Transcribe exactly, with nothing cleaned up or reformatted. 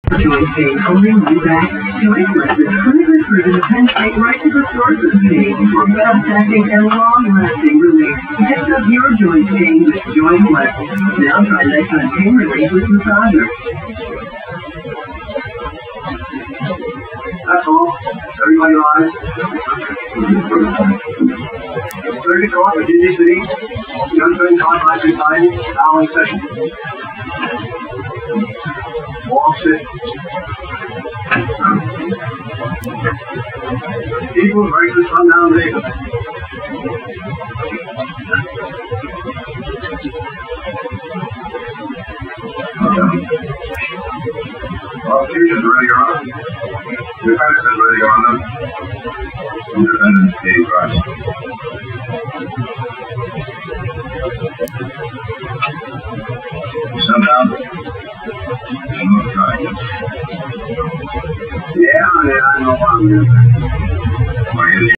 Joint pain only new back. Joint Flex is clinically proven to penetrate right to the source of pain for fast-acting and long-lasting relief. Fix up your joint pain with Joint Flex. Now try next on pain relief with massager. That's all. Everybody rise. thirty o'clock with Disney City. Young Friends Hotline Society. Hour session. Walk sit. People versus sundown David. Well, future's ready on. Defense is ready on them. Independence Day Trust. Sundown. Yeah, yeah, I know I'm here.